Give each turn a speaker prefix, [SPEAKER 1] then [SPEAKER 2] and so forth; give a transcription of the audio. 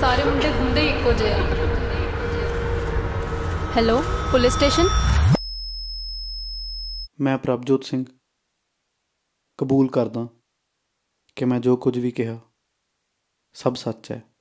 [SPEAKER 1] सारे मुंडे गुंडे इक्को जिहे आ। Hello police station.
[SPEAKER 2] मैं प्रभजोत सिंह कबूल करदा कि मैं जो कुछ भी कहा सब सच है।